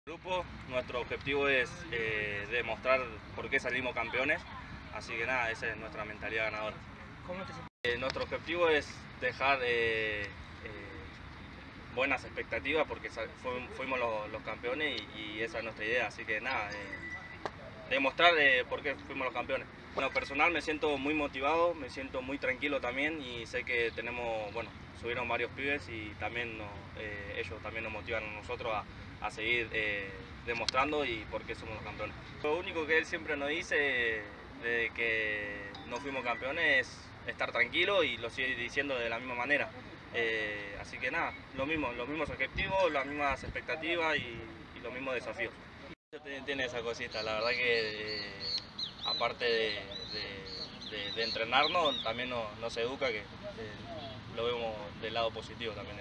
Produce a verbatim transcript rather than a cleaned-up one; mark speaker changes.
Speaker 1: Grupo, nuestro objetivo es eh, demostrar por qué salimos campeones, así que nada, esa es nuestra mentalidad ganadora.
Speaker 2: ¿Cómo te sientes?
Speaker 1: Eh, nuestro objetivo es dejar eh, eh, buenas expectativas porque fuimos los, los campeones y, y esa es nuestra idea, así que nada, eh, demostrar eh, por qué fuimos los campeones. Bueno, personal me siento muy motivado, me siento muy tranquilo también y sé que tenemos, bueno, subieron varios pibes y también nos, eh, ellos también nos motivan a nosotros a, a seguir eh, demostrando y por qué somos los campeones. Lo único que él siempre nos dice de que no fuimos campeones es estar tranquilo y lo sigue diciendo de la misma manera. Eh, así que nada, lo mismo, los mismos objetivos, las mismas expectativas y, y los mismos desafíos. Tiene esa cosita, la verdad que eh, aparte de, de, de, de entrenarnos, también nos, nos educa, que eh, lo vemos del lado positivo también.